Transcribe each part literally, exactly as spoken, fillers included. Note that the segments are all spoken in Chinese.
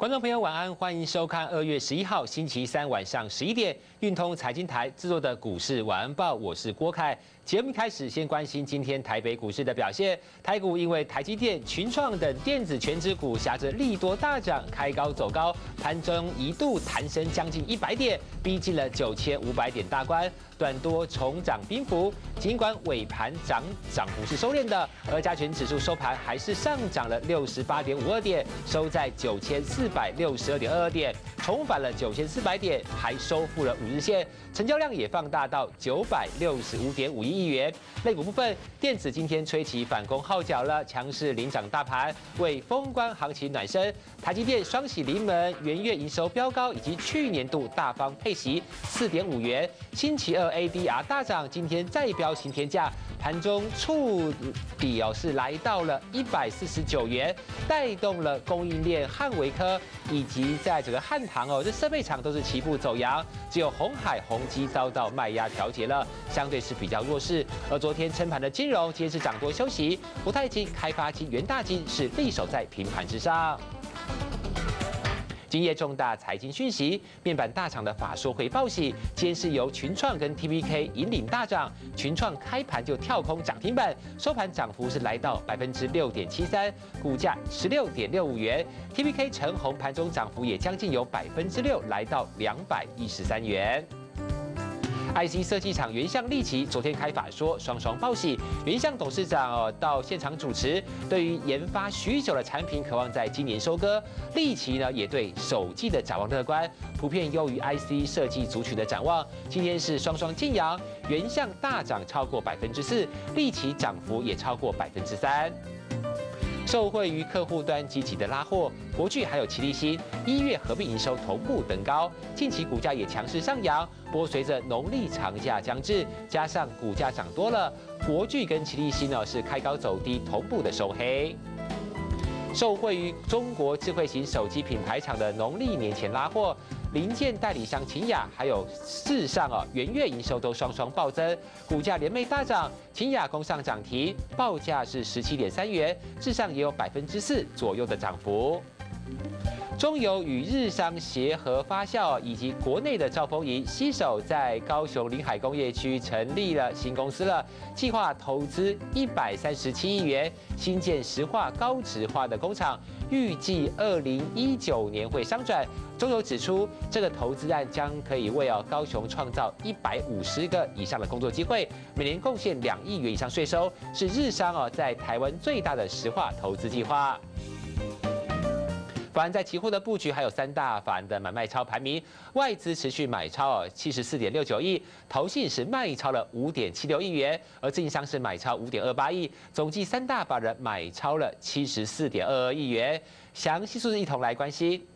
观众朋友晚安，欢迎收看二月十一号星期三晚上十一点运通财经台制作的股市晚安报，我是郭凯。节目开始，先关心今天台北股市的表现。台股因为台积电、群创等电子全指股挟着利多大涨，开高走高，盘中一度弹升将近一百点，逼近了九千五百点大关，短多重涨兵符。尽管尾盘涨涨幅是收敛的，而加权指数收盘还是上涨了六十八点五二点，收在九千四百六十二点二二点，重返了九千四百点，还收复了五日线，成交量也放大到九百六十五点五一亿元。类股部分，电子今天吹起反攻号角了，强势领涨大盘，为封关行情暖身。台积电双喜临门，元月营收飙高，以及去年度大方配息四点五元。星期二 A D R 大涨，今天再飙新天价，盘中触底哦是来到了一百四十九元，带动了供应链汉微科以及在整个汉唐哦，这设备厂都是齐步走扬，只有鸿海、宏基遭到卖压调节了，相对是比较弱势。而昨天撑盘的金融，今天是涨多休息，国泰金、开发金、元大金是力守在平盘之上。今夜重大财经讯息，面板大厂的法说会报喜，今天是由群创跟 T P K 引领大涨，群创开盘就跳空涨停板，收盘涨幅是来到百分之六点七三，股价十六点六五元。T P K 成红盘中涨幅也将近有百分之六，来到两百一十三元。I C 设计厂原相力奇昨天开法说，双双报喜。原相董事长哦到现场主持，对于研发许久的产品，渴望在今年收割。力奇呢也对首季的展望乐观，普遍优于 I C 设计族群的展望。今天是双双晋阳，原相大涨超过百分之四，力奇涨幅也超过百分之三。受惠于客户端积极的拉货，国巨还有奇力新一月合并营收同步登高，近期股价也强势上扬。不过随着农历长假将至，加上股价涨多了，国巨跟奇力新呢是开高走低，同步的收黑。受惠于中国智慧型手机品牌厂的农历年前拉货，零件代理商秦雅还有至上哦，元月营收都双双暴增，股价连袂大涨，秦雅攻上涨停，报价是十七点三元，至上也有百分之四左右的涨幅。中油与日商协和发酵以及国内的兆丰银携手在高雄临海工业区成立了新公司了，计划投资一百三十七亿元新建石化高质化的工厂，预计二零一九年会商转。中油指出，这个投资案将可以为哦高雄创造一百五十个以上的工作机会，每年贡献两亿元以上税收，是日商哦在台湾最大的石化投资计划。法人在期货的布局，还有三大法人的买卖超排名，外资持续买超哦七十四点六九亿，投信是卖超了五点七六亿元，而自营商是买超五点二八亿，总计三大法人买超了七十四点二二亿元。详细数字一同来关心。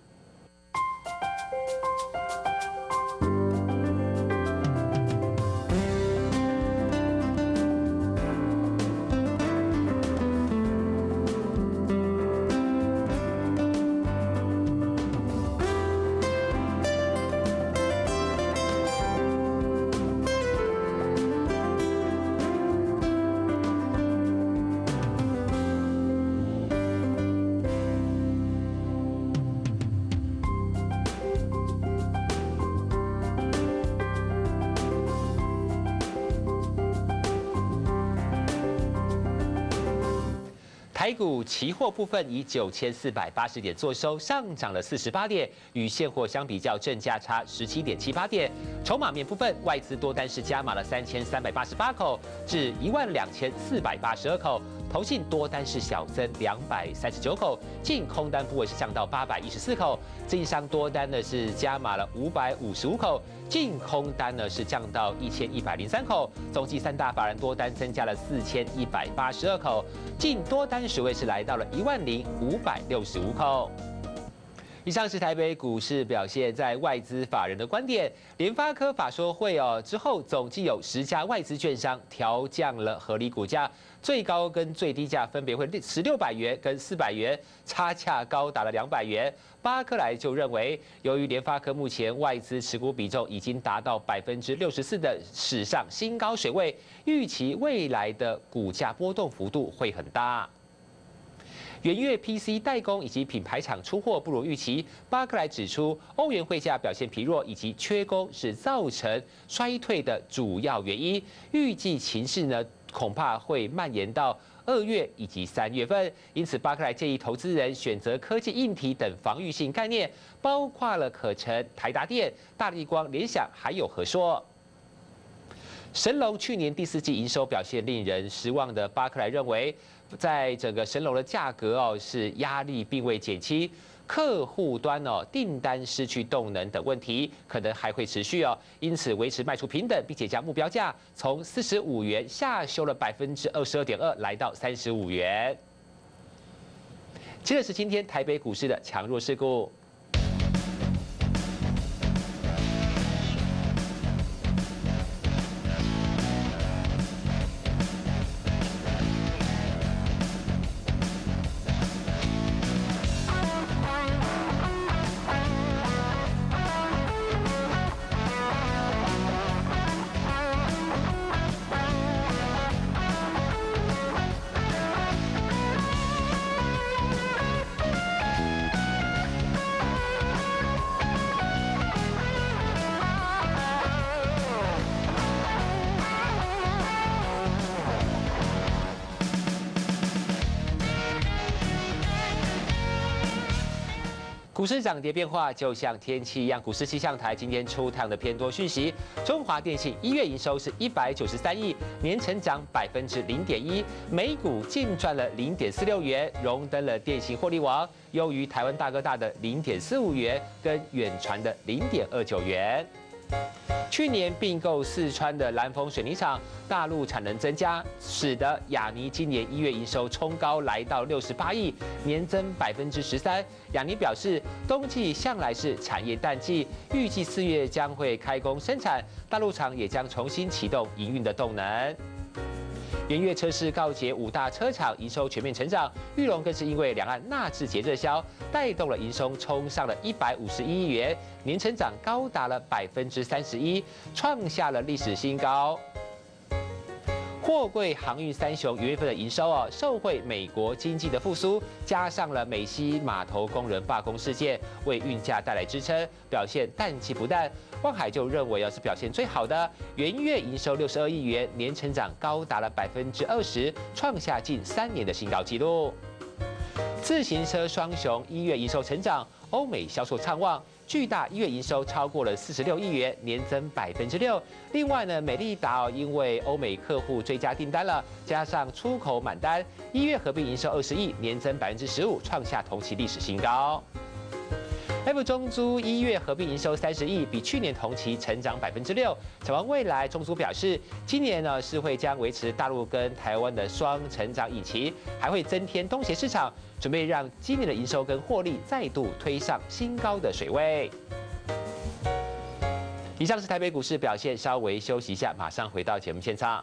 台股期货部分以九千四百八十点作收，上涨了四十八点，与现货相比较正价差十七点七八点。筹码面部分，外资多单是加码了三千三百八十八口，至一万两千四百八十二口。投信多单是小增两百三十九口，净空单部位是降到八百一十四口，自营商多单呢是加码了五百五十五口，净空单呢是降到一千一百零三口，总计三大法人多单增加了四千一百八十二口，净多单水位是来到了一万零五百六十五口。以上是台北股市表现，在外资法人的观点，联发科法说会哦之后，总计有十家外资券商调降了合理股价，最高跟最低价分别会十六百元跟四百元，差价高达了两百元。巴克莱就认为，由于联发科目前外资持股比重已经达到百分之六十四的史上新高水位，预期未来的股价波动幅度会很大。 元月 P C 代工以及品牌厂出货不如预期，巴克莱指出，欧元汇价表现疲弱以及缺工是造成衰退的主要原因。预计情势呢，恐怕会蔓延到二月以及三月份，因此巴克莱建议投资人选择科技、硬体等防御性概念，包括了可成、台达电、大立光、联想还有和硕。神龙去年第四季营收表现令人失望的巴克莱认为，在整个神龙的价格哦是压力并未减轻，客户端哦订单失去动能等问题可能还会持续哦，因此维持卖出平等，并且将目标价从四十五元下修了百分之二十二点二，来到三十五元。接着是今天台北股市的强弱势股。股市涨跌变化就像天气一样，股市气象台今天出台的偏多讯息。中华电信一月营收是一百九十三亿，年成长百分之零点一，每股净赚了零点四六元，荣登了电信获利王，优于台湾大哥大的零点四五元，跟远传的零点二九元。去年并购四川的南丰水泥厂，大陆产能增加，使得亚泥今年一月营收冲高来到六十八亿，年增百分之十三。亚泥表示，冬季向来是产业淡季，预计四月将会开工生产，大陆厂也将重新启动营运的动能。元月车市告捷，五大车厂营收全面成长，裕隆更是因为两岸纳智捷热销，带动了营收冲上了一百五十一亿元，年成长高达了百分之三十一，创下了历史新高。货柜航运三雄元月份的营收哦，受惠美国经济的复苏，加上了美西码头工人罢工事件，为运价带来支撑，表现淡季不淡。万海就认为啊是表现最好的，元月营收六十二亿元，年成长高达了百分之二十，创下近三年的新高纪录。自行车双雄一月营收成长，欧美销售畅旺。巨大一月营收超过了四十六亿元，年增百分之六。另外呢，美利达哦，因为欧美客户追加订单了，加上出口满单，一月合并营收二十亿，年增百分之十五，创下同期历史新高。F 中租一月合并营收三十亿，比去年同期成长百分之六。展望未来，中租表示，今年呢是会将维持大陆跟台湾的双成长引擎，还会增添东协市场，准备让今年的营收跟获利再度推上新高的水位。以上是台北股市表现，稍微休息一下，马上回到节目现场。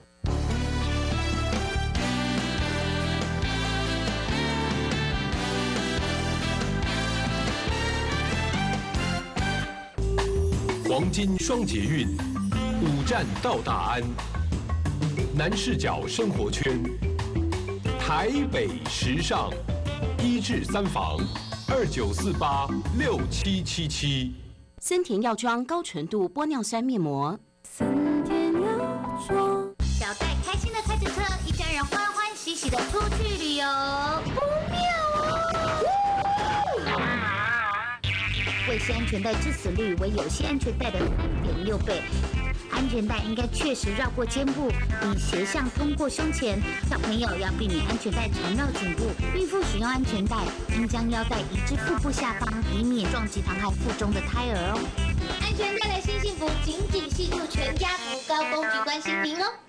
黄金双捷运，五站到大安，南视角生活圈，台北时尚，一至三房，二九四八六七七七。 森田药妆高纯度玻尿酸面膜。 森田药妆。小戴开心的开着车，一家人欢欢喜喜的出去旅游，不妙哦！卫生安全带致死率为有线安全带的三点六倍。安全带应该确实绕过肩部，以斜向通过胸前。小朋友要避免安全带缠绕颈部。孕妇使用安全带应将腰带移至腹部下方，以免撞击残害腹中的胎儿哦。安全带来新幸福，紧紧系住全家福。高公局关心您哦。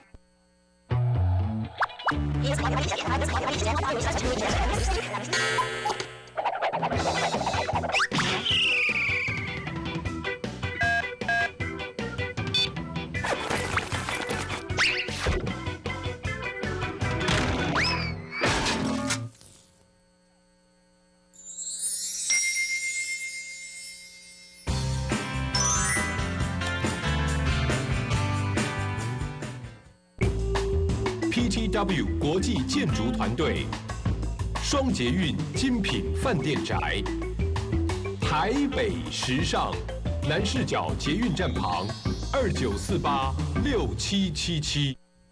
P T W 国际建筑团队双捷运精品饭店宅，台北时尚，南势角捷运站旁，二九四八六七七七。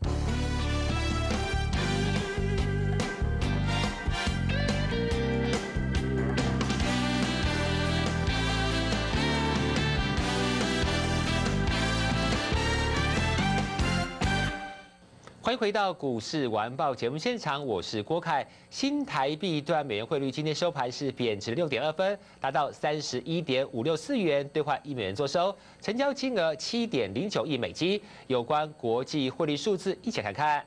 欢迎回到股市晚报节目现场，我是郭凯。新台币对岸美元汇率今天收盘是贬值六点二分，达到三十一点五六四元兑换一美元做收，成交金额七点零九亿美金。有关国际汇率数字，一起看看。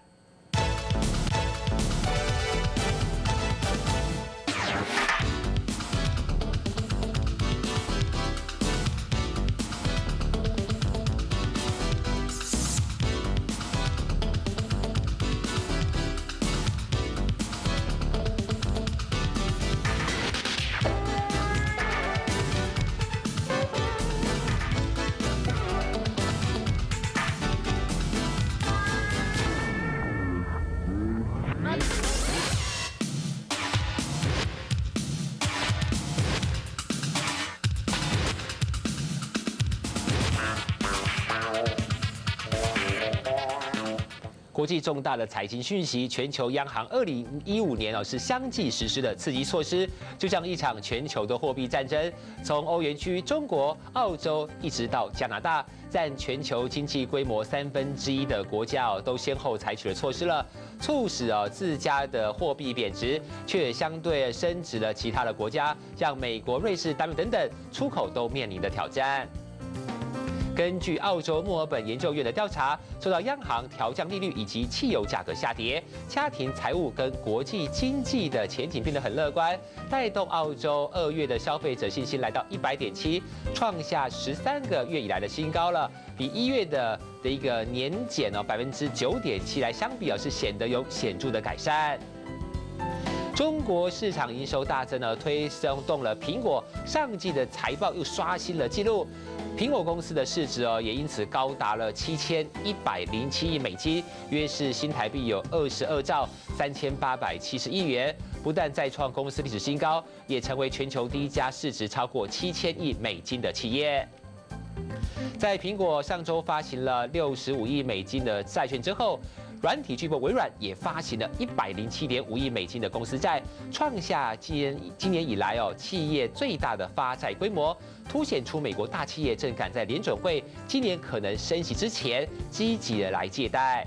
国际重大的财经讯息，全球央行二零一五年哦是相继实施的刺激措施，就像一场全球的货币战争，从欧元区、中国、澳洲一直到加拿大，占全球经济规模三分之一的国家哦，都先后采取了措施了，促使哦自家的货币贬值，却相对升值了其他的国家，像美国、瑞士、丹麦等等，出口都面临的挑战。根据澳洲墨尔本研究院的调查，受到央行调降利率以及汽油价格下跌，家庭财务跟国际经济的前景变得很乐观，带动澳洲二月的消费者信心来到一百点七，创下十三个月以来的新高了，比一月的的一个年减哦百分之九点七来相比啊，是显得有显著的改善。中国市场营收大增呢，推动了苹果上季的财报又刷新了纪录。苹果公司的市值哦，也因此高达了七千一百零七亿美金，约是新台币有二十二兆三千八百七十亿元，不但再创公司历史新高，也成为全球第一家市值超过七千亿美金的企业。在苹果上周发行了六十五亿美金的债券之后，软体巨擘微软也发行了一百零七点五亿美金的公司债，创下今今年以来哦企业最大的发债规模，凸显出美国大企业正赶在联准会今年可能升息之前，积极的来借贷。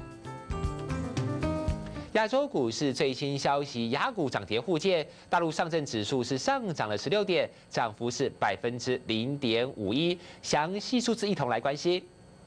亚洲股市最新消息，雅股涨跌互见，大陆上证指数是上涨了十六点，涨幅是百分之零点五一。详细数字一同来关心。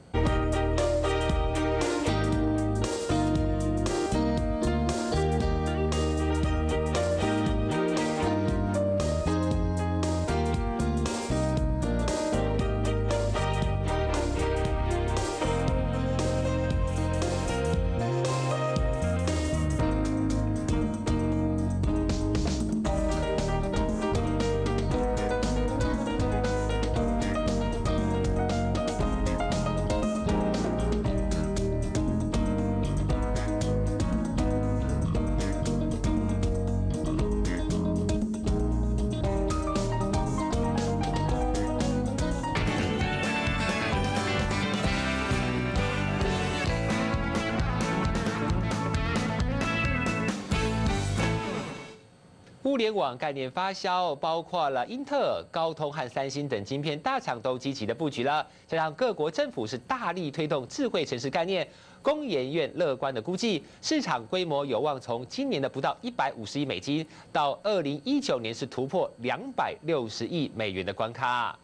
互联网概念发酵，包括了英特尔、高通和三星等晶片大厂都积极的布局了，加上各国政府是大力推动智慧城市概念。工研院乐观的估计，市场规模有望从今年的不到一百五十亿美金，到二零一九年是突破两百六十亿美元的关卡。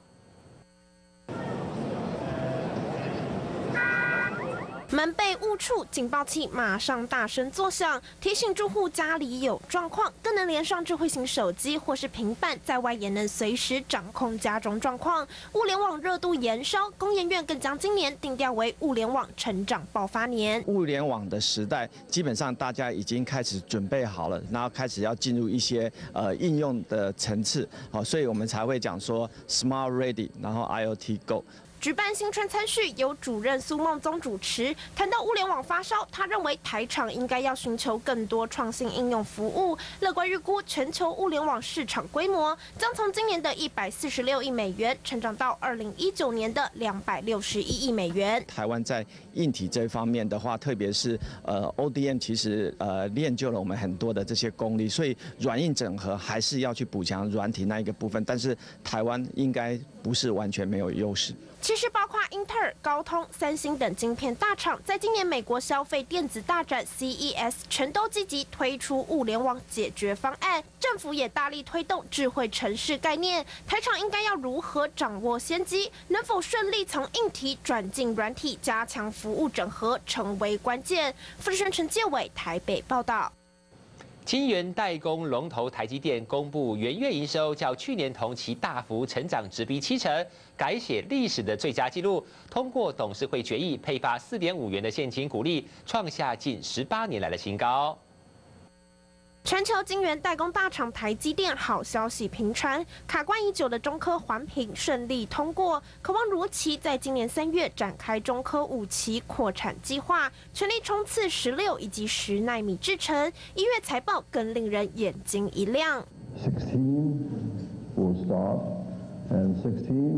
门被误触，警报器马上大声作响，提醒住户家里有状况，更能连上智慧型手机或是平板，在外也能随时掌控家中状况。物联网热度延烧，工研院更将今年定调为物联网成长爆发年。 物联网的时代，基本上大家已经开始准备好了，然后开始要进入一些呃应用的层次，好，所以我们才会讲说 Smart Ready， 然后 I O T Go。 举办新春餐叙，由主任苏梦宗主持。谈到物联网发烧，他认为台厂应该要寻求更多创新应用服务，乐观预估全球物联网市场规模将从今年的一百四十六亿美元成长到二零一九年的两百六十一亿美元。 台湾在硬体这方面的话，特别是呃 O D M， 其实呃练就了我们很多的这些功力，所以软硬整合还是要去补强软体那一个部分，但是台湾应该不是完全没有优势。 其实，包括英特尔、高通、三星等晶片大厂，在今年美国消费电子大展 C E S 全都积极推出物联网解决方案。政府也大力推动智慧城市概念，台厂应该要如何掌握先机，能否顺利从硬体转进软体，加强服务整合，成为关键。富士轩陈介伟台北报道。 晶圆代工龙头台积电公布元月营收较去年同期大幅成长，直逼七成，改写历史的最佳纪录。通过董事会决议配发四点五元的现金股利，创下近十八年来的新高。 全球晶圆代工大厂台积电好消息频传，卡关已久的中科环评顺利通过，可望如期在今年三月展开中科五期扩产计划，全力冲刺十六以及十奈米制程。一月财报更令人眼睛一亮。 sixteen will start, and sixteen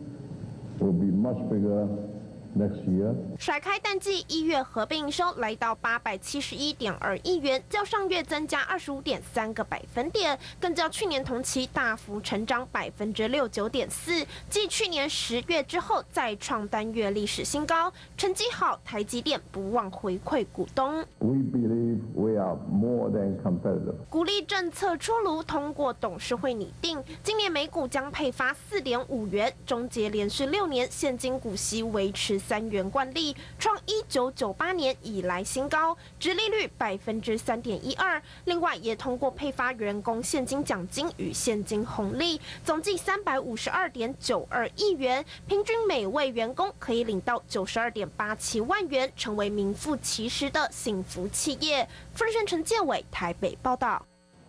will be much bigger next year. 甩开淡季，一月合并营收来到八百七十一点二亿元，较上月增加二十五点三个百分点，更较去年同期大幅成长百分之六九点四。继去年十月之后，再创单月历史新高。成绩好，台积电不忘回馈股东。 We believe we are more than competitive. 股利政策出炉，通过董事会拟定，今年每股将配发四点五元，终结连续六年现金股息维持三元惯例，创一九九八年以来新高，殖利率百分之三点一二。另外，也通过配发员工现金奖金与现金红利，总计三百五十二点九二亿元，平均每位员工可以领到九十二点八七万元，成为名副其实的幸福企业。富士轩陈介伟台北报道。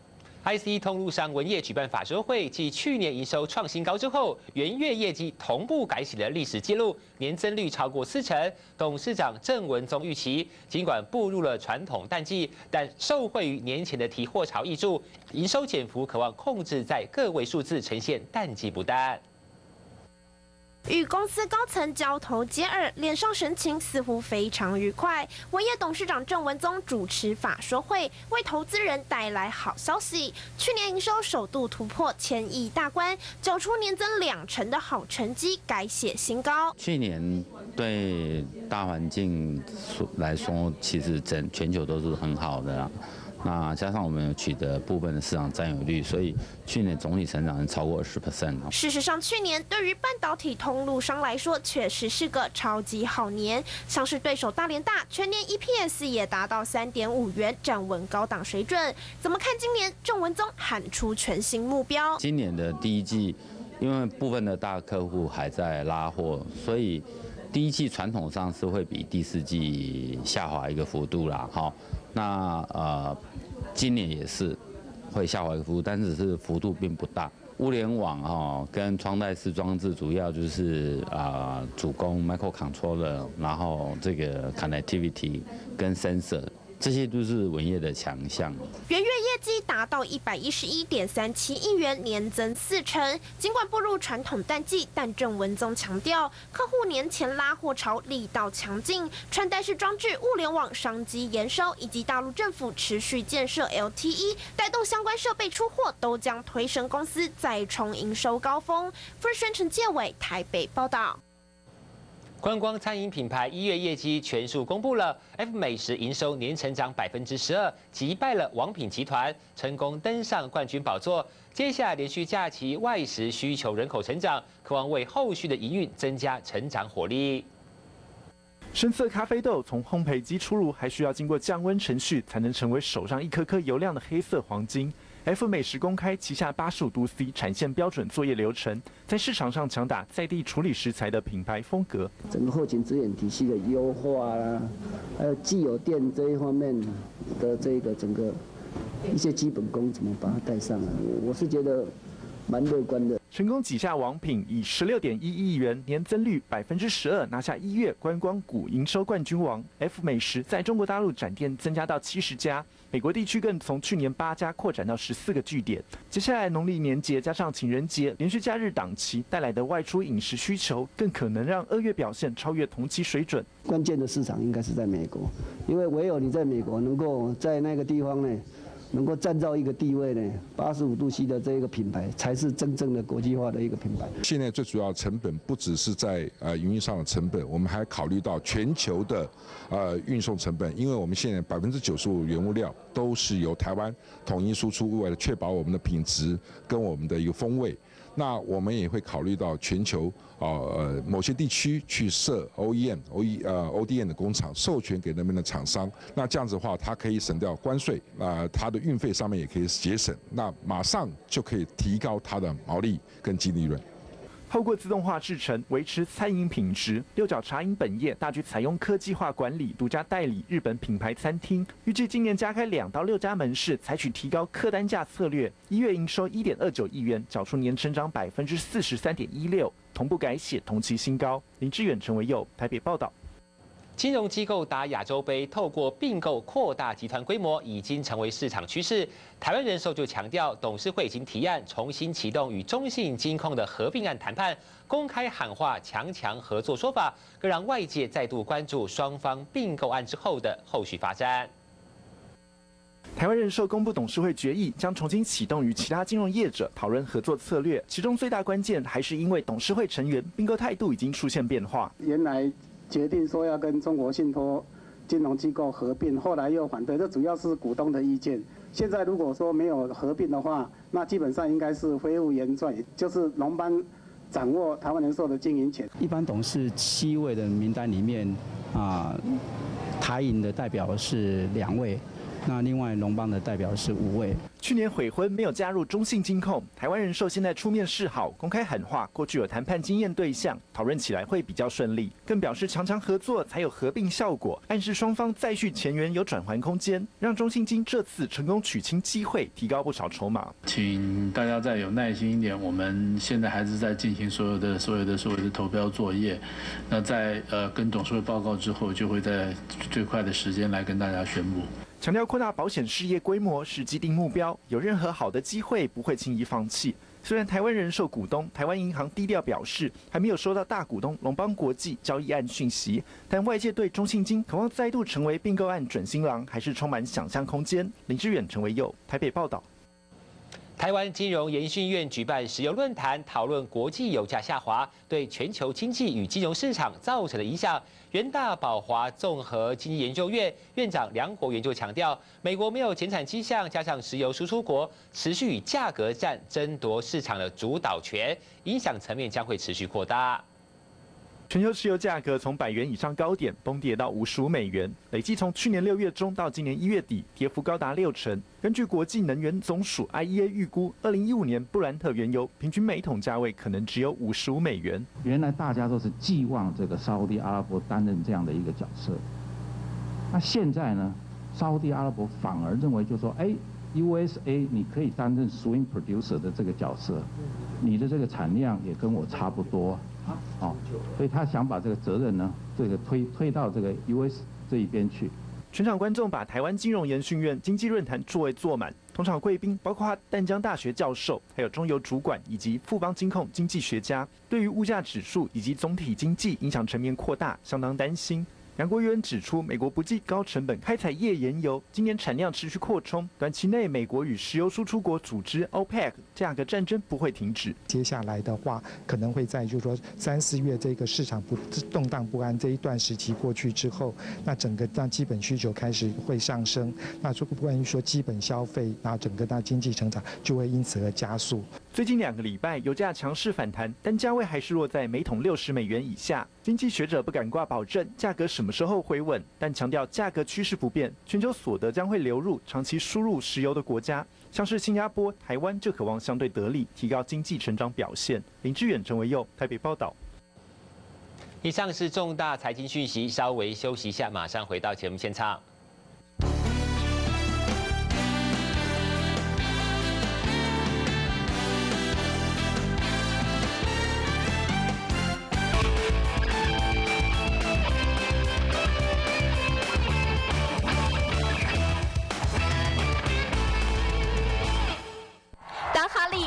I C 通路商文业举办法说会，继去年营收创新高之后，元月业绩同步改写了历史纪录，年增率超过四成。董事长郑文宗预期，尽管步入了传统淡季，但受惠于年前的提货潮挹注，营收减幅可望控制在个位数字，呈现淡季不淡。 与公司高层交头接耳，脸上神情似乎非常愉快。文业董事长郑文宗主持法说会，为投资人带来好消息。去年营收首度突破千亿大关，缴出年增两成的好成绩，改写新高。 去年对大环境来说，其实整全球都是很好的啦。那加上我们有取得部分的市场占有率，所以去年总体成长超过二十 percent。 事实上，去年对于半导体通路商来说，确实是个超级好年。像是对手大联大，全年 E P S 也达到三点五元，站稳高档水准。怎么看今年？郑文宗喊出全新目标。 今年的第一季，因为部分的大客户还在拉货，所以第一季传统上是会比第四季下滑一个幅度啦。哈，那呃。今年也是会下滑一个幅度，但是是幅度并不大。物联网哈、哦、跟穿戴式装置主要就是啊、呃、主攻 microcontroller， 然后这个 connectivity 跟 sensor。这些都是文业的强项。 元月业绩达到一百一十一点三七亿元，年增四成。尽管步入传统淡季，但郑文宗强调，客户年前拉货潮力道强劲，穿戴式装置、物联网商机延烧，以及大陆政府持续建设 L T E， 带动相关设备出货，都将推升公司再冲营收高峰。富士轩陈介伟台北报道。 观光餐饮品牌一月业绩全数公布了 ，F 美食营收年成长百分之十二，击败了王品集团，成功登上冠军宝座。接下来连续假期外食需求人口成长，渴望为后续的营运增加成长火力。 深色咖啡豆从烘焙机出炉，还需要经过降温程序，才能成为手上一颗颗油亮的黑色黄金。F 美食公开旗下八十五度 C 产线标准作业流程，在市场上强打在地处理食材的品牌风格。 整个后勤资源体系的优化啦，还有既有店这一方面的这个整个一些基本功怎么把它带上来？我是觉得蛮乐观的。 成功挤下王品，以十六点一亿元年增率百分之十二拿下一月观光股营收冠军王。F 美食在中国大陆展店增加到七十家，美国地区更从去年八家扩展到十四个据点。接下来农历年节加上情人节连续假日档期带来的外出饮食需求，更可能让二月表现超越同期水准。 关键的市场应该是在美国，因为唯有你在美国能够在那个地方呢，能够站到一个地位呢，八十五度 C 的这个品牌才是真正的国际化的一个品牌。 现在最主要的成本不只是在呃营运上的成本，我们还考虑到全球的呃运送成本，因为我们现在百分之九十五原物料都是由台湾统一输出，为了确保我们的品质跟我们的一个风味。那我们也会考虑到全球啊呃某些地区去设 O E M、O E 呃 O D M 的工厂，授权给那边的厂商。那这样子的话，它可以省掉关税，啊，它的运费上面也可以节省，那马上就可以提高它的毛利跟净利润。 透过自动化制程维持餐饮品质，六角茶饮本业大举采用科技化管理，独家代理日本品牌餐厅，预计今年加开两到六家门市，采取提高客单价策略。一月营收一点二九亿元，缴出年成长百分之四十三点一六，同步改写同期新高。林志远、陈维佑台北报道。 金融机构打亚洲杯，透过并购扩大集团规模，已经成为市场趋势。台湾人寿就强调，董事会已经提案重新启动与中信金控的合并案谈判，公开喊话强强合作说法，更让外界再度关注双方并购案之后的后续发展。 台湾人寿公布董事会决议，将重新启动与其他金融业者讨论合作策略，其中最大关键还是因为董事会成员并购态度已经出现变化。 原来决定说要跟中国信托金融机构合并，后来又反对，这主要是股东的意见。现在如果说没有合并的话，那基本上应该是恢复原状，就是龙邦掌握台湾人寿的经营权。 一般董事七位的名单里面，啊，台银的代表是两位。那另外龙邦的代表是五位。 去年悔婚没有加入中信金控，台湾人寿现在出面示好，公开喊话过去有谈判经验对象，讨论起来会比较顺利。更表示强强合作才有合并效果，暗示双方再续前缘有转圜空间，让中信金这次成功取清机会，提高不少筹码。 请大家再有耐心一点，我们现在还是在进行所有的所有的所有的投标作业。那在呃跟董事会报告之后，就会在最快的时间来跟大家宣布。 强调扩大保险事业规模是既定目标，有任何好的机会不会轻易放弃。虽然台湾人寿股东台湾银行低调表示还没有收到大股东龙邦国际交易案讯息，但外界对中信金渴望再度成为并购案准新郎还是充满想象空间。林志远、陈维佑台北报道。 台湾金融研训院举办石油论坛，讨论国际油价下滑对全球经济与金融市场造成的影响。元大宝华综合经济研究院院长梁国元就强调，美国没有减产迹象，加上石油输出国持续以价格战争夺市场的主导权，影响层面将会持续扩大。 全球石油价格从百元以上高点崩跌到五十五美元，累计从去年六月中到今年一月底，跌幅高达六成。根据国际能源总署 I E A 预估，二零一五年布兰特原油平均每桶价位可能只有五十五美元。 原来大家都是寄望这个沙烏地阿拉伯担任这样的一个角色，那现在呢，沙烏地阿拉伯反而认为就说，哎 ，U S A 你可以担任 swing producer 的这个角色，你的这个产量也跟我差不多。哦，所以他想把这个责任呢，这个推推到这个 U S 这一边去。 全场观众把台湾金融研训院经济论坛座位坐满，同场贵宾包括淡江大学教授，还有中油主管以及富邦金控经济学家，对于物价指数以及总体经济影响层面扩大，相当担心。杨国元指出，美国不计高成本开采页岩油，今年产量持续扩充，短期内美国与石油输出国组织 O P E C 价格战争不会停止。 接下来的话，可能会在就是说三四月这个市场不动荡不安这一段时期过去之后，那整个那基本需求开始会上升，那说不关于说基本消费，然后整个那经济成长就会因此而加速。 最近两个礼拜，油价强势反弹，但价位还是落在每桶六十美元以下。经济学者不敢挂保证价格什么时候回稳，但强调价格趋势不变，全球所得将会流入长期输入石油的国家，像是新加坡、台湾就渴望相对得利，提高经济成长表现。林志远、陈维佑台北报道。 以上是重大财经讯息，稍微休息一下，马上回到节目现场。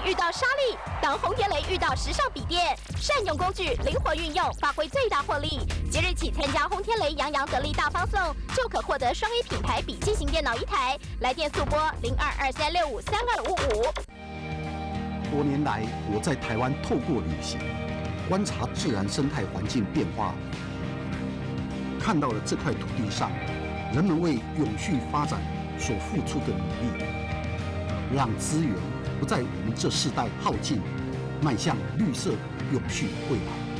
遇到沙粒，当红天雷遇到时尚笔电，善用工具，灵活运用，发挥最大获利。即日起参加红天雷洋洋得利大放送，就可获得双 A 品牌笔记型电脑一台。来电速拨零二二三六五三二五五。 多年来，我在台湾透过旅行，观察自然生态环境变化，看到了这块土地上人们为永续发展所付出的努力，让资源不在我们这世代耗尽，迈向绿色永续未来。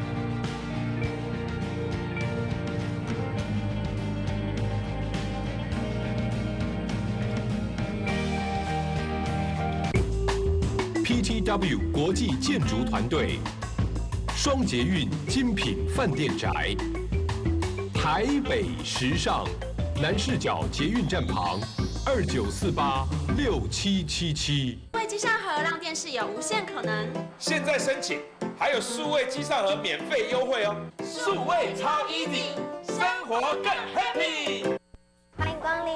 P T W 国际建筑团队，双捷运精品饭店宅，台北时尚，南势角捷运站旁，二九四八六七七七。 数位机上盒让电视有无限可能。 现在申请，还有数位机上盒免费优惠哦。数位超 easy， 生活更 happy。 欢迎光临。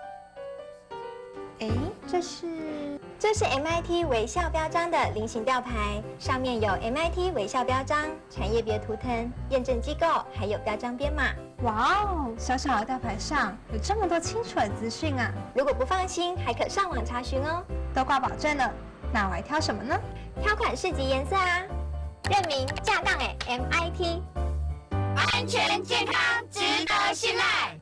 哎，这是？这是 M I T 微笑标章的菱形吊牌，上面有 M I T 微笑标章、产业别图腾、验证机构，还有标章编码。哇哦，小小的吊牌上有这么多清楚的资讯啊！如果不放心，还可上网查询哦。都挂保证了，那我还挑什么呢？挑款式及颜色啊。认明架杠哎 M I T， 安全健康值得信赖。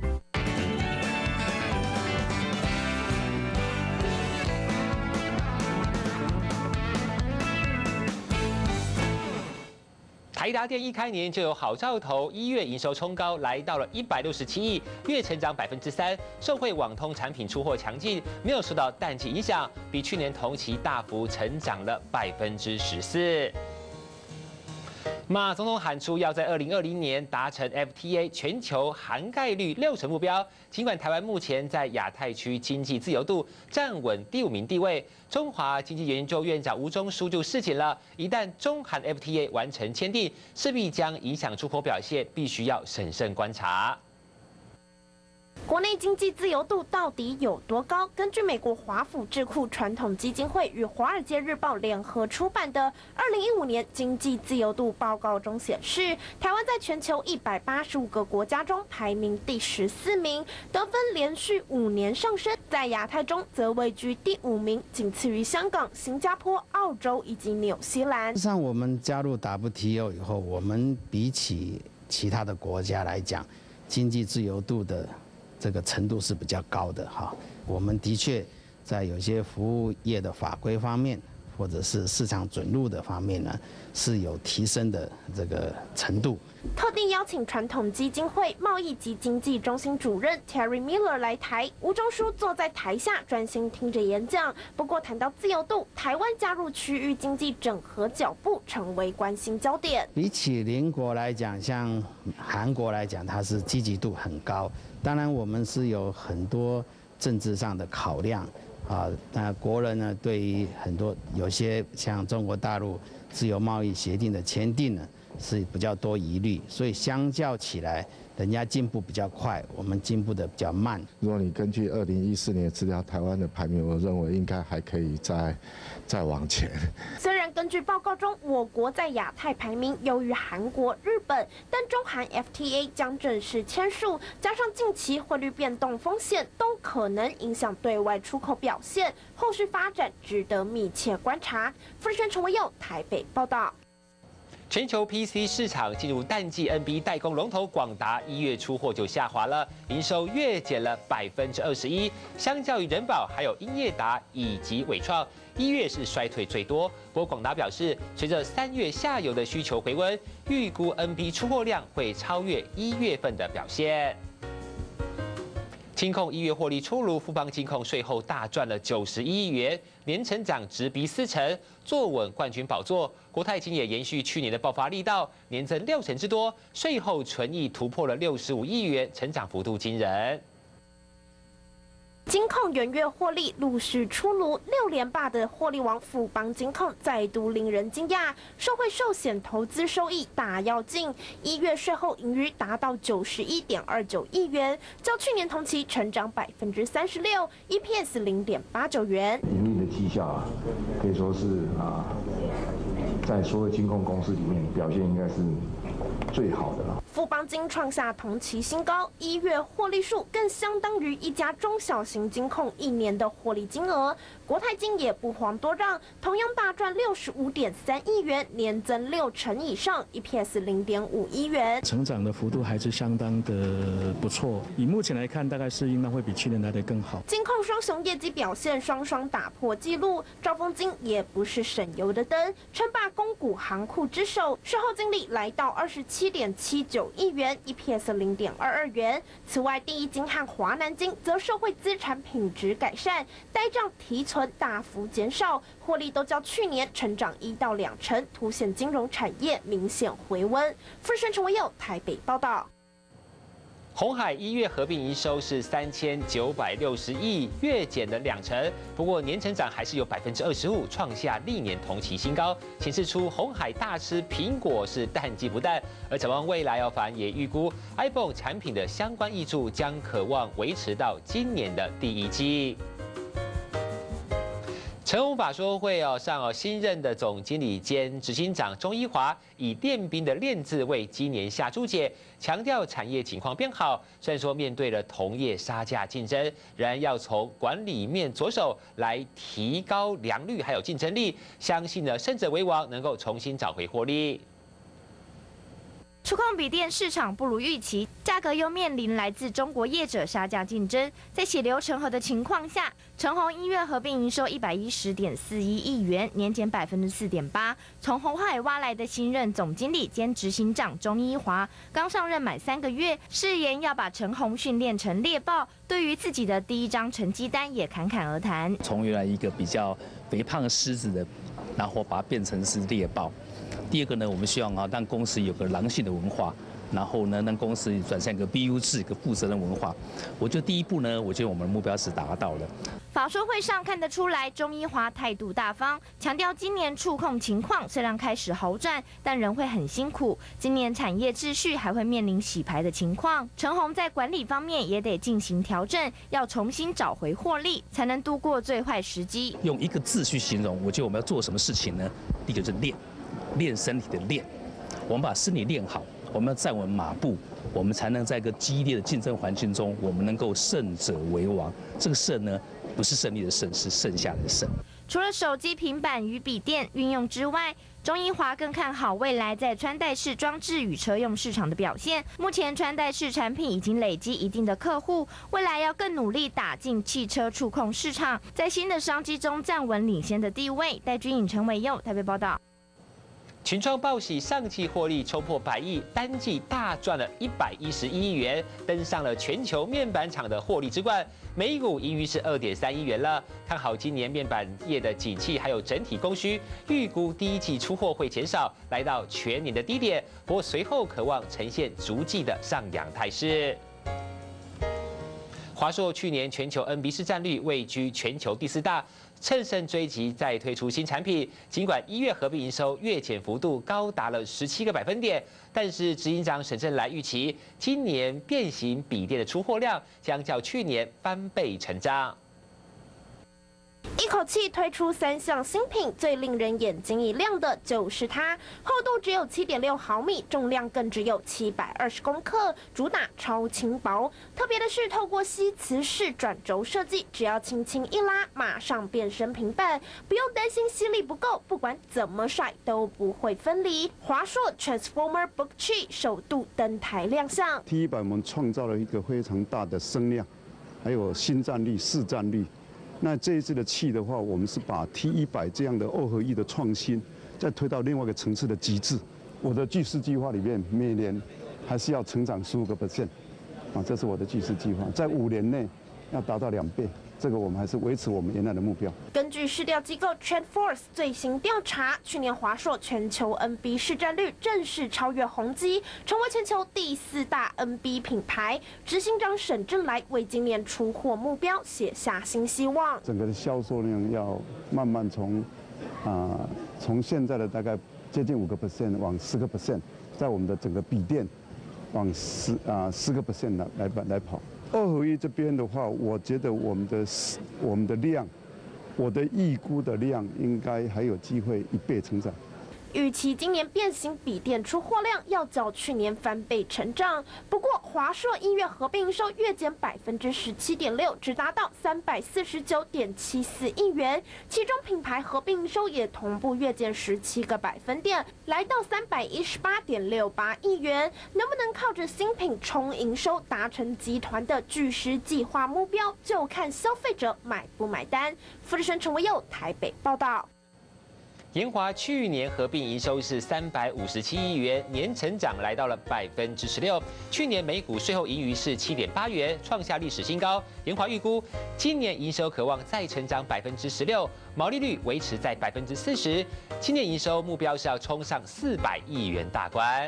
台达电一开年就有好兆头，一月营收冲高，来到了一百六十七亿，月成长百分之三，受惠网通产品出货强劲，没有受到淡季影响，比去年同期大幅成长了百分之十四。马总统喊出要在二零二零年达成 F T A 全球涵盖率六成目标。尽管台湾目前在亚太区经济自由度站稳第五名地位，中华经济研究院长吴忠书就示警了：一旦中韩 F T A 完成签订，势必将影响出口表现，必须要审慎观察。 国内经济自由度到底有多高？根据美国华府智库传统基金会与《华尔街日报》联合出版的《二零一五年经济自由度报告》中显示，台湾在全球一百八十五个国家中排名第十四名，得分连续五年上升，在亚太中则位居第五名，仅次于香港、新加坡、澳洲以及纽西兰。 实际上，我们加入 W T O 以后，我们比起其他的国家来讲，经济自由度的这个程度是比较高的哈，我们的确在有些服务业的法规方面，或者是市场准入的方面呢，是有提升的这个程度。 特地邀请传统基金会贸易及经济中心主任 Terry Miller 来台，吴忠书坐在台下专心听着演讲。不过谈到自由度，台湾加入区域经济整合脚步成为关心焦点。 比起邻国来讲，像韩国来讲，它是积极度很高。当然，我们是有很多政治上的考量啊。那国人呢，对于很多有些像中国大陆自由贸易协定的签订呢，是比较多疑虑，所以相较起来，人家进步比较快，我们进步的比较慢。 如果你根据二零一四年资料，台湾的排名，我认为应该还可以再再往前。 虽然根据报告中，我国在亚太排名优于韩国、日本，但中韩 F T A 将正式签署，加上近期汇率变动风险，都可能影响对外出口表现，后续发展值得密切观察。富士陈维佑台北报道。 全球 P C 市场进入淡季 ，N B 代工龙头广达一月出货就下滑了，营收月减了百分之二十一，相较于仁宝、还有英业达以及伟创，一月是衰退最多。不过广达表示，随着三月下游的需求回温，预估 N B 出货量会超越一月份的表现。金控一月获利出炉，富邦金控税后大赚了九十一亿元，年成长直逼四成，坐稳冠军宝座。国泰金也延续去年的爆发力道，年增六成之多，税后纯益突破了六十五亿元，成长幅度惊人。 金控元月获利陆续出炉，六连霸的获利王富邦金控再度令人惊讶，受惠寿险投资收益大跃进，一月税后盈余达到九十一点二九亿元，较去年同期成长百分之三十六 ，E P S 零点八九元。 盈利的绩效啊，可以说是啊，在所有金控公司里面表现应该是最好的了。 富邦金创下同期新高，一月获利数更相当于一家中小型金控一年的获利金额。国泰金也不遑多让，同样大赚六十五点三亿元，年增六成以上 ，E P S 零点五一元， 成长的幅度还是相当的不错。以目前来看，大概是应当会比去年来的更好。 金控双雄业绩表现双双打破纪录，兆丰金也不是省油的灯，称霸公股行库之首，税后净利来到二十七点七九亿元 ，E P S 零点二二元。此外，第一金和华南金则社会资产品质改善，呆账提存大幅减少，获利都较去年成长一到两成，凸显金融产业明显回温。富盛陈维佑台北报道。 鸿海一月合并营收是三千九百六十亿，月减了两成，不过年成长还是有百分之二十五，创下历年同期新高，显示出鸿海大吃苹果是淡季不淡。而展望未来，哦，反也预估 iPhone 产品的相关挹注将可望维持到今年的第一季。陈鸿法说会哦上哦新任的总经理兼执行长钟一华以练兵的练字为今年下注解，强调产业情况变好。虽然说面对了同业杀价竞争，仍然要从管理面着手来提高良率还有竞争力，相信呢胜者为王能够重新找回获利。 触控笔电市场不如预期，价格又面临来自中国业者杀价竞争。在血流成河的情况下，成鸿一月合并营收一百一十点四一亿元，年减百分之四点八。从鸿海挖来的新任总经理兼执行长钟一华，刚上任满三个月，誓言要把成鸿训练成猎豹。对于自己的第一张成绩单也侃侃而谈， 从原来一个比较肥胖的狮子的，然后把它变成是猎豹。第二个呢，我们希望啊，让公司有个狼性的文化，然后呢，让公司转向一个 B U 制、一个负责任文化。我觉得第一步呢，我觉得我们的目标是达到了。 法说会上看得出来，钟一华态度大方，强调今年触控情况虽然开始好转，但仍会很辛苦。今年产业秩序还会面临洗牌的情况，成鸿在管理方面也得进行调整，要重新找回获利，才能度过最坏时机。 用一个字去形容，我觉得我们要做什么事情呢？第一个就是练。练身体的练，我们把身体练好，我们要站稳马步，我们才能在一个激烈的竞争环境中，我们能够胜者为王。这个胜呢，不是胜利的胜，是剩下的胜。 除了手机、平板与笔电运用之外，钟一华更看好未来在穿戴式装置与车用市场的表现。目前穿戴式产品已经累积一定的客户，未来要更努力打进汽车触控市场，在新的商机中站稳领先的地位。戴君颖、陈伟佑台北报道。 群创报喜上季获利冲破百亿，单季大赚了一百一十一亿元，登上了全球面板厂的获利之冠。每股盈余是二点三亿元了。看好今年面板业的景气，还有整体供需，预估第一季出货会减少，来到全年的低点。不过随后可望呈现逐季的上扬态势。华硕去年全球 N B 市占率位居全球第四大。乘胜追击，再推出新产品。尽管一月合并营收月减幅度高达了十七个百分点，但是执行长沈振来预期，今年变形笔电的出货量将较去年翻倍成长。 一口气推出三项新品，最令人眼睛一亮的就是它，厚度只有 七点六毫米，重量更只有七百二十公克，主打超轻薄。特别的是，透过吸磁式转轴设计，只要轻轻一拉，马上变身平板，不用担心吸力不够，不管怎么甩都不会分离。华硕 Transformer Book Chi 首度登台亮相 T 一百我们创造了一个非常大的声量，还有新战力、市占率。那这一次的气的话，我们是把 T 一百这样的二合一的创新，再推到另外一个层次的极致。我的巨势计划里面，每年还是要成长十五个 percent， 啊，这是我的巨势计划，在五年内要达到两倍。这这个我们还是维持我们原来的目标。 根据市调机构 TrendForce 最新调查，去年华硕全球 N B 市占率正式超越宏基，成为全球第四大 N B 品牌。执行长沈正来为今年出货目标写下新希望。 整个的销售量要慢慢从啊从现在的大概接近五个 percent 往十个 percent， 在我们的整个笔电往十啊十个 percent 来来来跑。二合一这边的话，我觉得我们的我们的量，我的预估的量应该还有机会一倍成长。 预期今年变形笔电出货量要较去年翻倍成长，不过华硕一月合并营收月减百分之十七点六，只达到三百四十九点七四亿元，其中品牌合并营收也同步月减十七个百分点，来到三百一十八点六八亿元。能不能靠着新品冲营收，达成集团的巨狮计划目标，就看消费者买不买单。富士生陈维佑台北报道。 研华去年合并营收是三百五十七亿元，年成长来到了百分之十六。去年每股税后盈余是七点八元，创下历史新高。研华预估今年营收可望再成长百分之十六，毛利率维持在百分之四十。今年营收目标是要冲上四百亿元大关。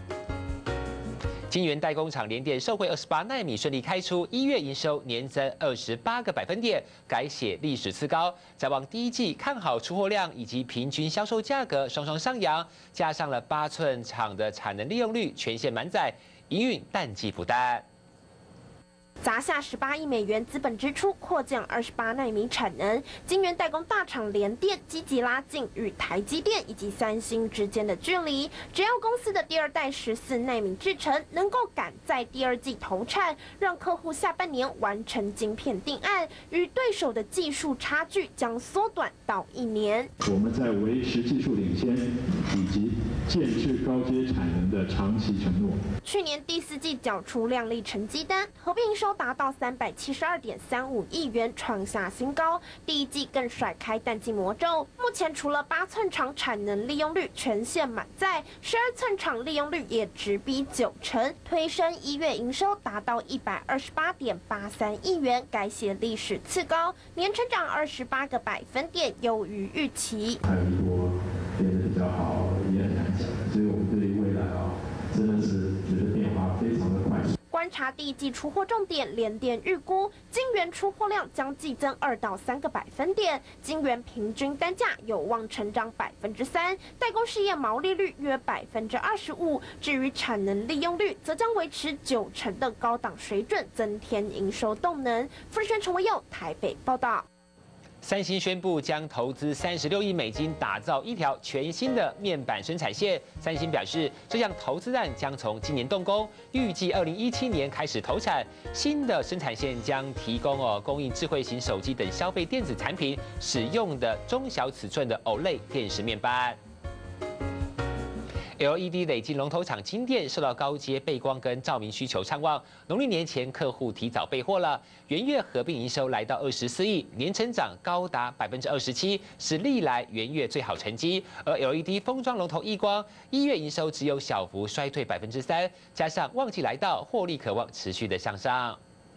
晶圆代工厂联电受惠二十八奈米顺利开出，一月营收年增二十八个百分点，改写历史次高。展望第一季，看好出货量以及平均销售价格双双上扬，加上了八寸厂的产能利用率全线满载，营运淡季不淡。 砸下十八亿美元资本支出，扩建二十八奈米产能。晶圆代工大厂联电积极拉近与台积电以及三星之间的距离。只要公司的第二代十四奈米制程能够赶在第二季投产，让客户下半年完成晶片定案，与对手的技术差距将缩短到一年。 我们在维持技术领先以及建制高阶产能的长期承诺。 去年第四季缴出亮丽成绩单，合并营收达到三百七十二点三五亿元，创下新高。第一季更甩开淡季魔咒。目前除了八寸厂产能利用率全线满载，十二寸厂利用率也直逼九成，推升一月营收达到一百二十八点八三亿元，改写历史次高，年成长二十八个百分点，优于预期。 还有很多变得比较好，也很难讲，所以我们对于未来啊，真的是觉得变化非常的快速。 观察第一季出货重点，联电预估晶圆出货量将季增二到三个百分点，晶圆平均单价有望成长百分之三，代工事业毛利率约百分之二十五。至于产能利用率，则将维持九成的高档水准，增添营收动能。富士生陈维佑台北报道。 三星宣布将投资三十六亿美金打造一条全新的面板生产线。三星表示，这项投资案将从今年动工，预计二零一七年开始投产。新的生产线将提供哦供应智慧型手机等消费电子产品使用的中小尺寸的 O L E D 电视面板。L E D 累积龙头厂晶电受到高阶背光跟照明需求畅旺，农历年前客户提早备货了。元月合并营收来到二十四亿，年成长高达百分之二十七，是历来元月最好成绩。而 L E D 封装龙头亿光一月营收只有小幅衰退百分之三，加上旺季来到，获利可望持续的向上。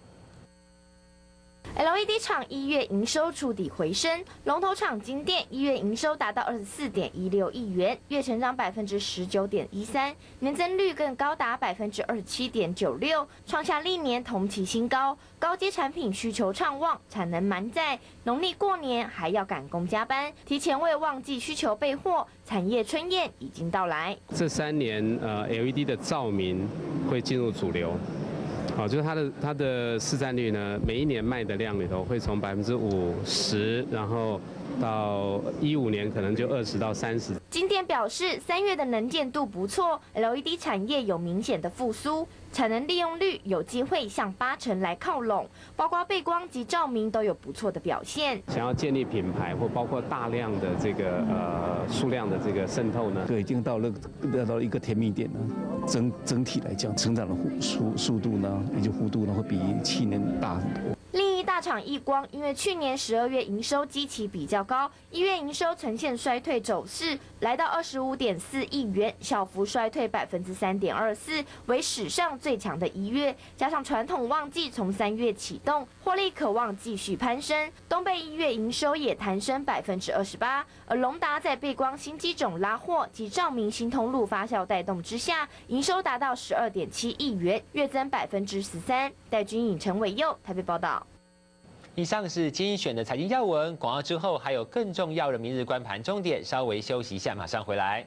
L E D 厂一月营收触底回升，龙头厂晶电一月营收达到二十四点一六亿元，月成长百分之十九点一三，年增率更高达百分之二十七点九六，创下历年同期新高。高阶产品需求畅旺，产能满载，农历过年还要赶工加班，提前为旺季需求备货，产业春宴已经到来。 这三年呃 L E D 的照明会进入主流。好，就是它的它的市占率呢，每一年卖的量里头会从百分之五十，然后到一五年可能就二十到三十。 晶电表示，三月的能见度不错 ，L E D 产业有明显的复苏，产能利用率有机会向八成来靠拢，包括背光及照明都有不错的表现。 想要建立品牌或包括大量的这个呃数量的这个渗透呢， 这已经到了到到一个甜蜜点了。整整体来讲，成长的速速度呢，以及幅度呢，会比去年大很多。 另一大厂亿光因为去年十二月营收基期比较高，一月营收呈现衰退走势，来到二十五点四亿元，小幅衰退百分之三点二四，为史上最强的一月。加上传统旺季从三月启动，获利可望继续攀升。东贝一月营收也弹升百分之二十八，而隆达在背光新机种拉货及照明新通路发酵带动之下，营收达到十二点七亿元，月增百分之十三。戴军颖、陈伟佑台北报道。 以上是精选的财经要闻，广告之后还有更重要的明日观盘重点，稍微休息一下，马上回来。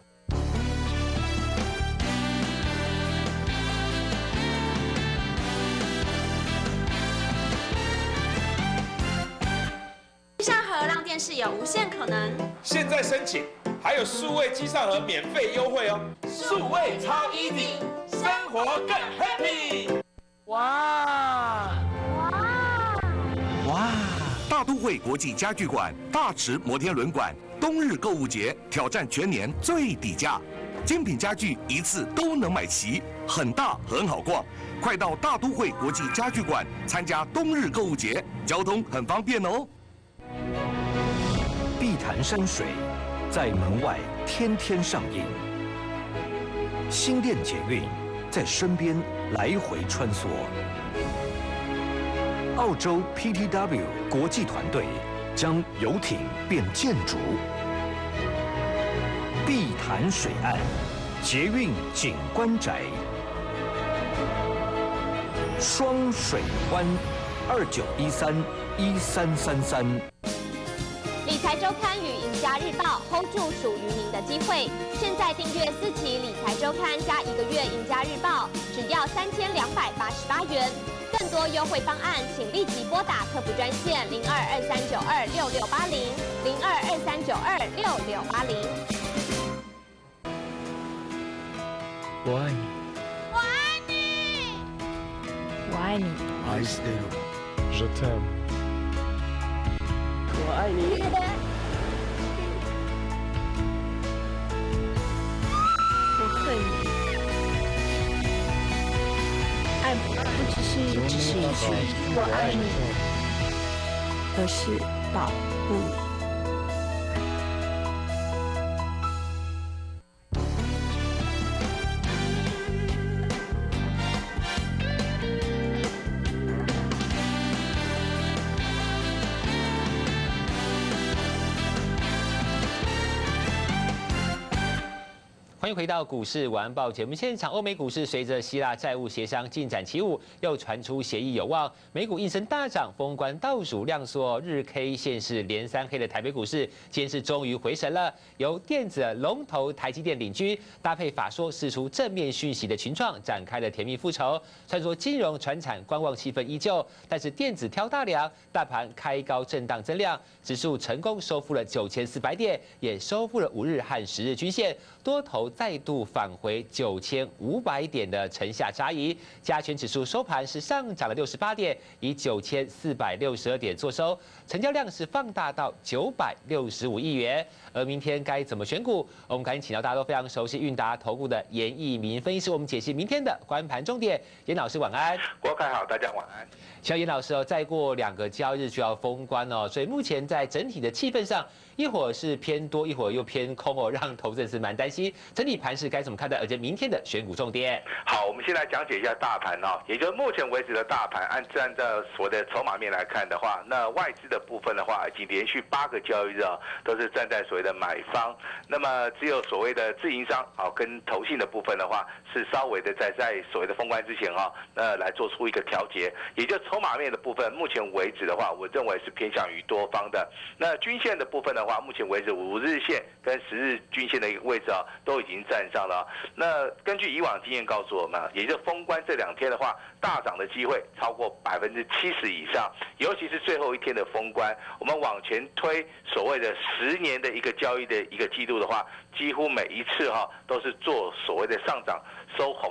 机上盒让电视有无限可能。 现在申请还有数位机上盒免费优惠哦，数位超 easy， 生活更 happy。 哇！哇！大都会国际家具馆、大池摩天轮馆冬日购物节挑战全年最底价，精品家具一次都能买齐，很大很好逛。快到大都会国际家具馆参加冬日购物节，交通很方便哦。 碧潭山水在门外天天上映，新店捷运在身边来回穿梭。澳洲 P T W 国际团队将游艇变建筑，碧潭水岸捷运景观宅，双水湾二九一三一三三三。 理财周刊与赢家日报 hold 住属于您的机会。现在订阅四期理财周刊加一个月赢家日报，只要三千两百八十八元。更多优惠方案，请立即拨打客服专线零二二三九二六六八零零二二三九二六六八零。 我爱你， 我爱你， 我爱你。 I still, je t'aime。 我爱你。 我恨你。爱不只是只是一句我爱你，而是保护你。 欢迎回到股市晚安报节目现场。欧美股市随着希腊债务协商进展起舞，又传出协议有望，美股应声大涨，封关倒数量缩，日 K 线是连三黑的台北股市，今天是终于回神了。由电子龙头台积电领军，搭配法说释出正面讯息的群创，展开了甜蜜复仇。虽然说金融、传产观望气氛依旧，但是电子挑大梁，大盘开高震荡增量，指数成功收复了九千四百点，也收复了五日和十日均线，多头再度返回九千五百点的城下差异，加权指数收盘是上涨了六十八点，以九千四百六十二点作收，成交量是放大到九百六十五亿元。而明天该怎么选股？我们赶紧请到大家都非常熟悉韵达投顾的严义民分析师，我们解析明天的观盘重点。严老师晚安， 国凯好，大家晚安。 小严老师哦，再过两个交易日就要封关哦，所以目前在整体的气氛上，一会儿是偏多，一会儿又偏空哦，让投资人是蛮担心。整体盘势该怎么看待？而且明天的选股重点。 好，我们先来讲解一下大盘哦，也就是目前为止的大盘，按站在所谓的筹码面来看的话，那外资的部分的话，已经连续八个交易日啊，都是站在所谓的买方。那么只有所谓的自营商啊，跟投信的部分的话，是稍微的在在所谓的封关之前哈，那来做出一个调节，也就筹码面的部分，目前为止的话，我认为是偏向于多方的。那均线的部分的话，目前为止五日线跟十日均线的一个位置啊，都已经站上了。那根据以往经验告诉我们，也就封关这两天的话，大涨的机会超过百分之七十以上，尤其是最后一天的封关，我们往前推所谓的十年的一个交易的一个记录的话，几乎每一次哈都是做所谓的上涨收红啊，